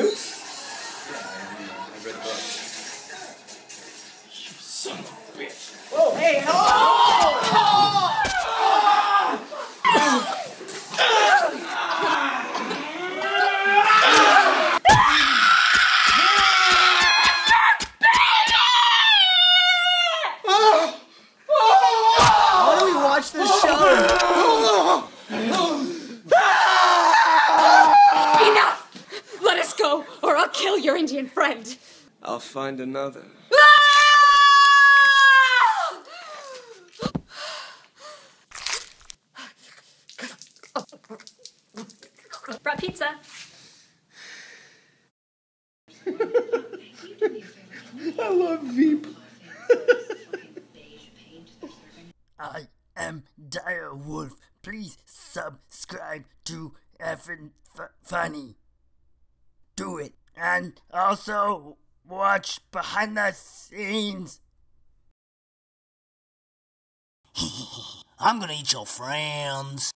too? Yeah, I read the book. You son of a bitch. Oh, hey, hello! Why do we watch this show? Enough! Let us go, or I'll kill your Indian friend. I'll find another. Brought pizza. I love Veep. I am Dire Wolf. Please subscribe to EffinFunny. Do it. And also watch behind the scenes. I'm gonna eat your friends.